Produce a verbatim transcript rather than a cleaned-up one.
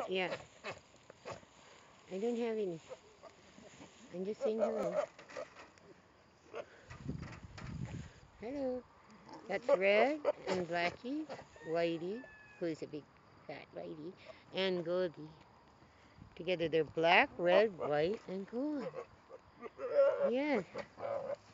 Yeah, I don't have any. I'm just saying hello. Hello. That's Red and Blackie, Whitey, who's a big fat lady, and Goldie. Together they're black, red, white, and gold. Yes.